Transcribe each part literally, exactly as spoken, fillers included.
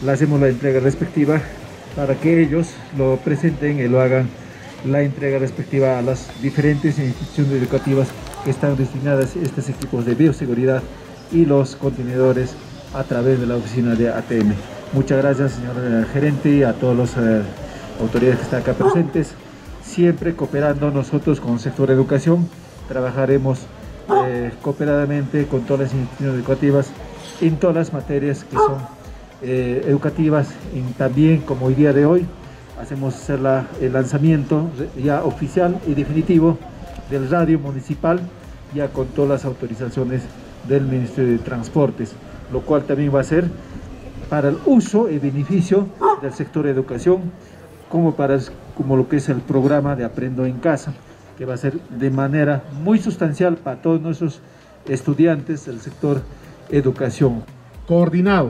le hacemos la entrega respectiva para que ellos lo presenten y lo hagan la entrega respectiva a las diferentes instituciones educativas que están destinadas a estos equipos de bioseguridad y los contenedores a través de la oficina de A T M. Muchas gracias, señor eh, gerente, y a todas las eh, autoridades que están acá presentes. Siempre cooperando nosotros con el sector de educación, trabajaremos eh, cooperadamente con todas las instituciones educativas en todas las materias que son eh, educativas, y también como hoy día de hoy hacemos hacer la, el lanzamiento ya oficial y definitivo del radio municipal, ya con todas las autorizaciones del Ministerio de Transportes, lo cual también va a ser para el uso y beneficio del sector de educación, como para como lo que es el programa de Aprendo en Casa, que va a ser de manera muy sustancial para todos nuestros estudiantes del sector educación. Coordinado,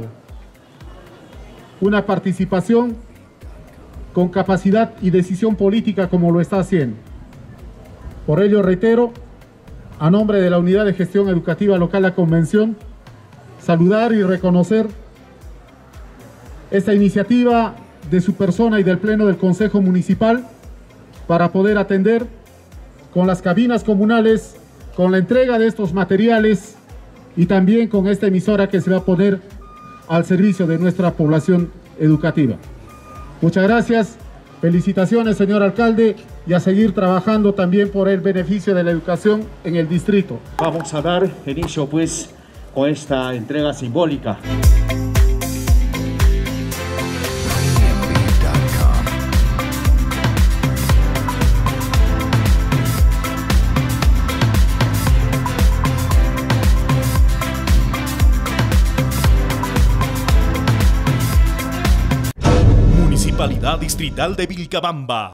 una participación con capacidad y decisión política como lo está haciendo. Por ello reitero, a nombre de la Unidad de Gestión Educativa Local La Convención, saludar y reconocer esta iniciativa de su persona y del Pleno del Consejo Municipal para poder atender con las cabinas comunales, con la entrega de estos materiales y también con esta emisora que se va a poner al servicio de nuestra población educativa. Muchas gracias, felicitaciones, señor alcalde, y a seguir trabajando también por el beneficio de la educación en el distrito. Vamos a dar inicio pues con esta entrega simbólica. Municipalidad Distrital de Vilcabamba.